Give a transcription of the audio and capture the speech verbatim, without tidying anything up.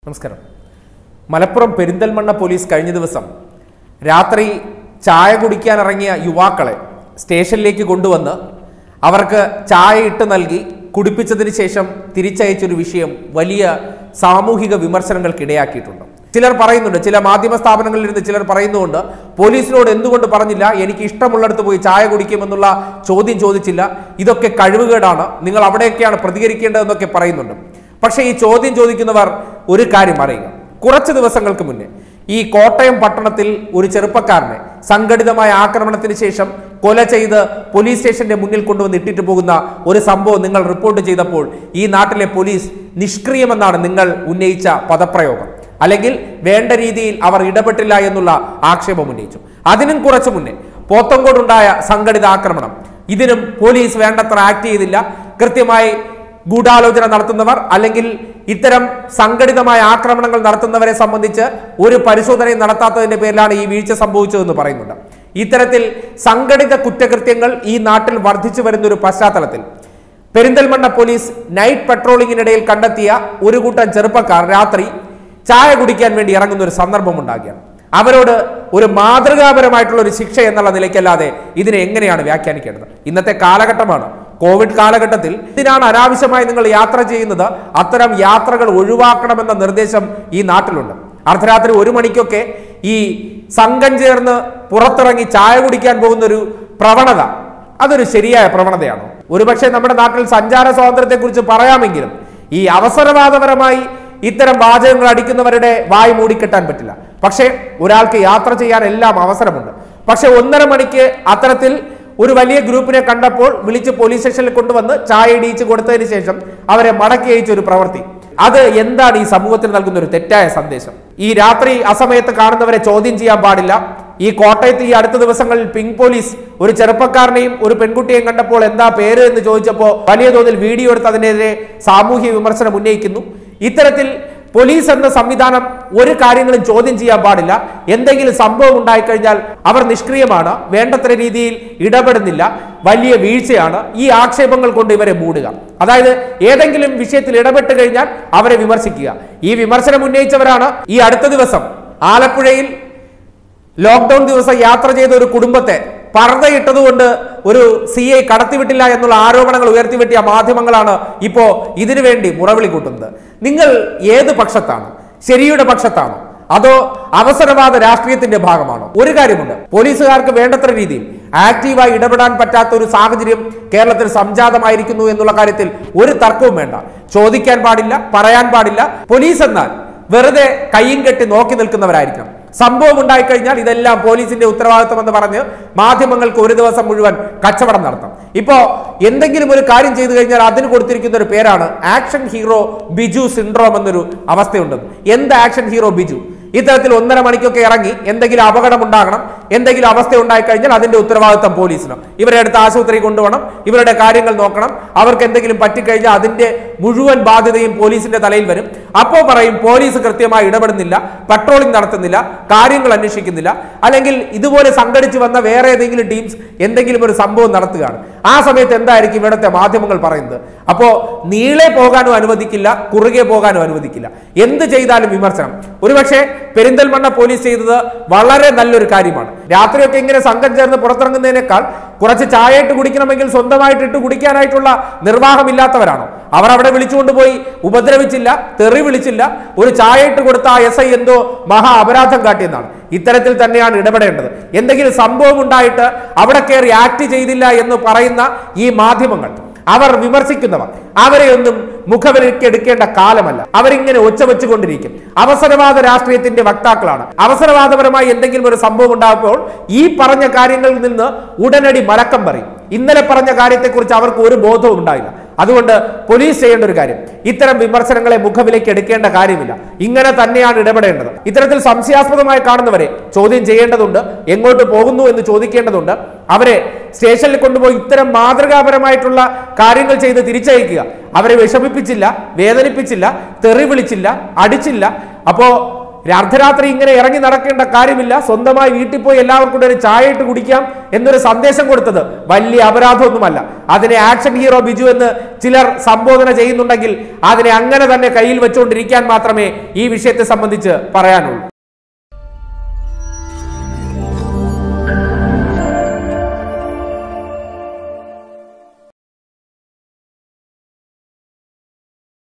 നമസ്കാരം. മലപ്പുറം പെരിന്തൽമണ്ണ പോലീസ് കഴിഞ്ഞ ദിവസം രാത്രി ചായ കുടിക്കാൻ ഇറങ്ങിയ യുവാക്കളെ സ്റ്റേഷനിലേക്ക് കൊണ്ടുവന്ന് അവർക്ക് ചായ ഇട്ട് നൽകി കുടിപ്പിച്ചതിന് ശേഷം തിരിച്ചയച്ചൊരു വിഷയം വലിയ സാമൂഹിക വിമർശനങ്ങൾക്കിടയാക്കിയിട്ടുണ്ട്. ചിലർ പറയുന്നുണ്ട്, ചില മാധ്യമ സ്ഥാപനങ്ങളിൽ ഇരുന്ന് ചിലർ പറയുന്നുണ്ട്, പോലീസിനോട് എന്തുകൊണ്ട് പറഞ്ഞില്ല, എനിക്ക് ഇഷ്ടമുള്ളിടത്ത് പോയി ചായ കുടിക്കുമെന്നുള്ള ചോദ്യം ചോദിച്ചില്ല, ഇതൊക്കെ കഴിവുകേടാണ്, നിങ്ങൾ അവിടെയൊക്കെയാണ് പ്രതികരിക്കേണ്ടതെന്നൊക്കെ പറയുന്നുണ്ട്. പക്ഷേ ഈ ചോദ്യം ചോദിക്കുന്നവർ ഒരു കാര്യം അറിയുക, കുറച്ച് ദിവസങ്ങൾക്ക് മുന്നേ ഈ കോട്ടയം പട്ടണത്തിൽ ഒരു ചെറുപ്പക്കാരനെ സംഘടിതമായ ആക്രമണത്തിന് ശേഷം കൊല ചെയ്ത് പോലീസ് സ്റ്റേഷന്റെ മുന്നിൽ കൊണ്ടുവന്ന് ഇട്ടിട്ട് പോകുന്ന ഒരു സംഭവം നിങ്ങൾ റിപ്പോർട്ട് ചെയ്തപ്പോൾ ഈ നാട്ടിലെ പോലീസ് നിഷ്ക്രിയമെന്നാണ് നിങ്ങൾ ഉന്നയിച്ച പദപ്രയോഗം, അല്ലെങ്കിൽ വേണ്ട രീതിയിൽ അവർ ഇടപെട്ടില്ല എന്നുള്ള ആക്ഷേപം ഉന്നയിച്ചു. അതിനും കുറച്ചു മുന്നേ പോത്തങ്കോടുണ്ടായ സംഘടിത ആക്രമണം, ഇതിനും പോലീസ് വേണ്ടത്ര ആക്ട് ചെയ്തില്ല. കൃത്യമായി ഗൂഢാലോചന നടത്തുന്നവർ അല്ലെങ്കിൽ ഇത്തരം സംഘടിതമായ ആക്രമണങ്ങൾ നടത്തുന്നവരെ സംബന്ധിച്ച് ഒരു പരിശോധനയും നടത്താത്തതിന്റെ പേരിലാണ് ഈ വീഴ്ച സംഭവിച്ചതെന്ന് പറയുന്നുണ്ട്. ഇത്തരത്തിൽ സംഘടിത കുറ്റകൃത്യങ്ങൾ ഈ നാട്ടിൽ വർദ്ധിച്ചു വരുന്ന ഒരു പശ്ചാത്തലത്തിൽ പെരിന്തൽമണ്ണ പോലീസ് നൈറ്റ് പെട്രോളിങ്ങിനിടയിൽ കണ്ടെത്തിയ ഒരു കൂട്ടം ചെറുപ്പക്കാർ രാത്രി ചായ കുടിക്കാൻ വേണ്ടി ഇറങ്ങുന്ന ഒരു സന്ദർഭം ഉണ്ടാകുകയാണ്. അവരോട് ഒരു മാതൃകാപരമായിട്ടുള്ള ഒരു ശിക്ഷ എന്നുള്ള നിലയ്ക്കല്ലാതെ ഇതിനെ എങ്ങനെയാണ് വ്യാഖ്യാനിക്കേണ്ടത്? ഇന്നത്തെ കാലഘട്ടമാണ്, കോവിഡ് കാലഘട്ടത്തിൽ ഇതിനാണ് അനാവശ്യമായി നിങ്ങൾ യാത്ര ചെയ്യുന്നത്, അത്തരം യാത്രകൾ ഒഴിവാക്കണമെന്ന നിർദ്ദേശം ഈ നാട്ടിലുണ്ട്. അർദ്ധരാത്രി ഒരു മണിക്കൊക്കെ ഈ സംഘം ചേർന്ന് പുറത്തിറങ്ങി ചായ കുടിക്കാൻ പോകുന്ന ഒരു പ്രവണത, അതൊരു ശരിയായ പ്രവണതയാണോ? ഒരുപക്ഷെ നമ്മുടെ നാട്ടിൽ സഞ്ചാര സ്വാതന്ത്ര്യത്തെക്കുറിച്ച് പറയാമെങ്കിലും ഈ അവസരവാദപരമായി ഇത്തരം വാചകങ്ങൾ അടിക്കുന്നവരുടെ വായി മൂടിക്കെട്ടാൻ പറ്റില്ല. പക്ഷേ ഒരാൾക്ക് യാത്ര ചെയ്യാൻ എല്ലാം അവസരമുണ്ട്. പക്ഷെ ഒന്നര മണിക്ക് അത്തരത്തിൽ ഒരു വലിയ ഗ്രൂപ്പിനെ കണ്ടപ്പോൾ വിളിച്ച് പോലീസ് സ്റ്റേഷനിൽ കൊണ്ടുവന്ന് ചായ ഇടിയിച്ച് കൊടുത്തതിന് ശേഷം അവരെ മടക്കി അയച്ച ഒരു പ്രവൃത്തി, അത് എന്താണ് ഈ സമൂഹത്തിൽ നൽകുന്ന ഒരു തെറ്റായ സന്ദേശം? ഈ രാത്രി അസമയത്ത് കാണുന്നവരെ ചോദ്യം ചെയ്യാൻ പാടില്ല. ഈ കോട്ടയത്ത് ഈ അടുത്ത ദിവസങ്ങളിൽ പിങ്ക് പോലീസ് ഒരു ചെറുപ്പക്കാരനെയും ഒരു പെൺകുട്ടിയെയും കണ്ടപ്പോൾ എന്താ പേര് എന്ന് ചോദിച്ചപ്പോൾ വലിയ തോതിൽ വീഡിയോ എടുത്ത് അതിനെതിരെ സാമൂഹ്യ വിമർശനം ഉന്നയിക്കുന്നു. ഇത്തരത്തിൽ പോലീസ് എന്ന സംവിധാനം ഒരു കാര്യങ്ങളും ചോദ്യം ചെയ്യാൻ പാടില്ല. എന്തെങ്കിലും സംഭവം ഉണ്ടായിക്കഴിഞ്ഞാൽ അവർ നിഷ്ക്രിയമാണ്, വേണ്ടത്ര രീതിയിൽ ഇടപെടുന്നില്ല, വലിയ വീഴ്ചയാണ്. ഈ ആക്ഷേപങ്ങൾ കൊണ്ട് ഇവരെ മൂടുക, അതായത് ഏതെങ്കിലും വിഷയത്തിൽ ഇടപെട്ട് കഴിഞ്ഞാൽ അവരെ വിമർശിക്കുക. ഈ വിമർശനം ഉന്നയിച്ചവരാണ് ഈ അടുത്ത ദിവസം ആലപ്പുഴയിൽ ലോക്ക്ഡൌൺ ദിവസം യാത്ര ചെയ്ത ഒരു കുടുംബത്തെ പർദ്ദയിട്ടതുകൊണ്ട് ഒരു സി ഐ കടത്തിവിട്ടില്ല എന്നുള്ള ആരോപണങ്ങൾ ഉയർത്തിവെട്ടിയ മാധ്യമങ്ങളാണ് ഇപ്പോ ഇതിനു വേണ്ടി മുറവിളി കൂട്ടുന്നത്. നിങ്ങൾ ഏത് പക്ഷത്താണ്? ശരിയുടെ പക്ഷത്താണോ അതോ അവസരവാദ രാഷ്ട്രീയത്തിന്റെ ഭാഗമാണോ? ഒരു കാര്യമുണ്ട്, പോലീസുകാർക്ക് വേണ്ടത്ര രീതിയിൽ ആക്റ്റീവായി ഇടപെടാൻ പറ്റാത്ത ഒരു സാഹചര്യം കേരളത്തിൽ സംജാതമായിരിക്കുന്നു എന്നുള്ള കാര്യത്തിൽ ഒരു തർക്കവും വേണ്ട. ചോദിക്കാൻ പാടില്ല, പറയാൻ പാടില്ല. പോലീസ് എന്നാൽ വെറുതെ കയ്യും കെട്ടി നോക്കി നിൽക്കുന്നവരായിരിക്കണം. സംഭവം ഉണ്ടായിക്കഴിഞ്ഞാൽ ഇതെല്ലാം പോലീസിന്റെ ഉത്തരവാദിത്വം എന്ന് പറഞ്ഞ് മാധ്യമങ്ങൾക്ക് ഒരു ദിവസം മുഴുവൻ കച്ചവടം നടത്താം. ഇപ്പോ എന്തെങ്കിലും ഒരു കാര്യം ചെയ്തു കഴിഞ്ഞാൽ അതിന് കൊടുത്തിരിക്കുന്ന ഒരു പേരാണ് ആക്ഷൻ ഹീറോ ബിജു സിൻഡ്രോം എന്നൊരു അവസ്ഥയുണ്ട്. എന്ത് ആക്ഷൻ ഹീറോ ബിജു? ഇത്തരത്തിൽ ഒന്നര മണിക്കൊക്കെ ഇറങ്ങി എന്തെങ്കിലും അപകടം ഉണ്ടാകണം, എന്തെങ്കിലും അവസ്ഥ ഉണ്ടായിക്കഴിഞ്ഞാൽ അതിന്റെ ഉത്തരവാദിത്വം പോലീസിന്. ഇവരെ അടുത്ത് ആശുപത്രി കൊണ്ടുപോകണം, ഇവരുടെ കാര്യങ്ങൾ നോക്കണം. അവർക്ക് എന്തെങ്കിലും പറ്റിക്കഴിഞ്ഞാൽ അതിന്റെ മുഴുവൻ ബാധ്യതയും പോലീസിന്റെ തലയിൽ വരും. അപ്പോൾ പറയും പോലീസ് കൃത്യമായി ഇടപെടുന്നില്ല, പട്രോളിംഗ് നടത്തുന്നില്ല, കാര്യങ്ങൾ അന്വേഷിക്കുന്നില്ല. അല്ലെങ്കിൽ ഇതുപോലെ സംഘടിച്ചു വന്ന വേറെ ഏതെങ്കിലും ടീംസ് എന്തെങ്കിലും ഒരു സംഭവം നടത്തുകയാണ്. ആ സമയത്ത് എന്തായിരിക്കും ഇവിടുത്തെ മാധ്യമങ്ങൾ പറയുന്നത്? അപ്പോ നീളെ പോകാനും അനുവദിക്കില്ല, കുറുകെ പോകാനും അനുവദിക്കില്ല. എന്ത് ചെയ്താലും വിമർശനം. ഒരുപക്ഷെ പെരിന്തൽമണ്ണ പോലീസ് ചെയ്തത് വളരെ നല്ലൊരു കാര്യമാണ്. രാത്രിയൊക്കെ ഇങ്ങനെ സംഘം ചേർന്ന് പുറത്തിറങ്ങുന്നതിനേക്കാൾ കുറച്ച് ചായ ഇട്ട് കുടിക്കണമെങ്കിൽ സ്വന്തമായിട്ട് ഇട്ട് കുടിക്കാനായിട്ടുള്ള നിർവാഹമില്ലാത്തവരാണോ? അവർ അവിടെ വിളിച്ചുകൊണ്ടുപോയി ഉപദ്രവിച്ചില്ല, തെറി വിളിച്ചില്ല, ഒരു ചായ ഇട്ട് കൊടുത്ത ആ എസ് ഐ എന്തോ മഹാ അപരാധം കാട്ടിയെന്നാണ്. ഇത്തരത്തിൽ തന്നെയാണ് ഇടപെടേണ്ടത്. എന്തെങ്കിലും സംഭവം ഉണ്ടായിട്ട് അവിടെ കയറി ആക്ട് ചെയ്തില്ല എന്ന് പറയുന്ന ഈ മാധ്യമങ്ങൾ, അവർ വിമർശിക്കുന്നവർ, അവരെ ഒന്നും മുഖവിലേക്ക് എടുക്കേണ്ട കാലമല്ല. അവരിങ്ങനെ ഒച്ച വെച്ചുകൊണ്ടിരിക്കും. അവസരവാദ രാഷ്ട്രീയത്തിന്റെ വക്താക്കളാണ്. അവസരവാദപരമായി എന്തെങ്കിലും ഒരു സംഭവം ഉണ്ടാകുമ്പോൾ ഈ പറഞ്ഞ കാര്യങ്ങളിൽ നിന്ന് ഉടനടി മലക്കം പറയും. ഇന്നലെ പറഞ്ഞ കാര്യത്തെക്കുറിച്ച് അവർക്ക് ഒരു ബോധവും ഉണ്ടായില്ല. അതുകൊണ്ട് പോലീസ് ചെയ്യേണ്ട ഒരു കാര്യം, ഇത്തരം വിമർശനങ്ങളെ മുഖവിലേക്ക് എടുക്കേണ്ട കാര്യമില്ല. ഇങ്ങനെ തന്നെയാണ് ഇടപെടേണ്ടത്. ഇത്തരത്തിൽ സംശയാസ്പദമായി കാണുന്നവരെ ചോദ്യം ചെയ്യേണ്ടതുണ്ട്, എങ്ങോട്ട് പോകുന്നു എന്ന് ചോദിക്കേണ്ടതുണ്ട്. അവരെ സ്റ്റേഷനിൽ കൊണ്ടുപോയി ഇത്തരം മാതൃകാപരമായിട്ടുള്ള കാര്യങ്ങൾ ചെയ്ത് തിരിച്ചയക്കുക. അവരെ വിഷമിപ്പിച്ചില്ല, വേദനിപ്പിച്ചില്ല, തെറി വിളിച്ചില്ല, അടിച്ചില്ല. അപ്പോ അർദ്ധരാത്രി ഇങ്ങനെ ഇറങ്ങി നടക്കേണ്ട കാര്യമില്ല, സ്വന്തമായി വീട്ടിൽ പോയി എല്ലാവർക്കും കൂടെ ഒരു ചായ ഇട്ട് കുടിക്കാം എന്നൊരു സന്ദേശം കൊടുത്തത് വലിയ അപരാധമൊന്നുമല്ല. അതിനെ ആക്ഷൻ ഹീറോ ബിജു എന്ന് ചിലർ സംബോധന ചെയ്യുന്നുണ്ടെങ്കിൽ അതിനെ അങ്ങനെ തന്നെ കയ്യിൽ വെച്ചുകൊണ്ടിരിക്കാൻ മാത്രമേ ഈ വിഷയത്തെ സംബന്ധിച്ച് പറയാനുള്ളൂ.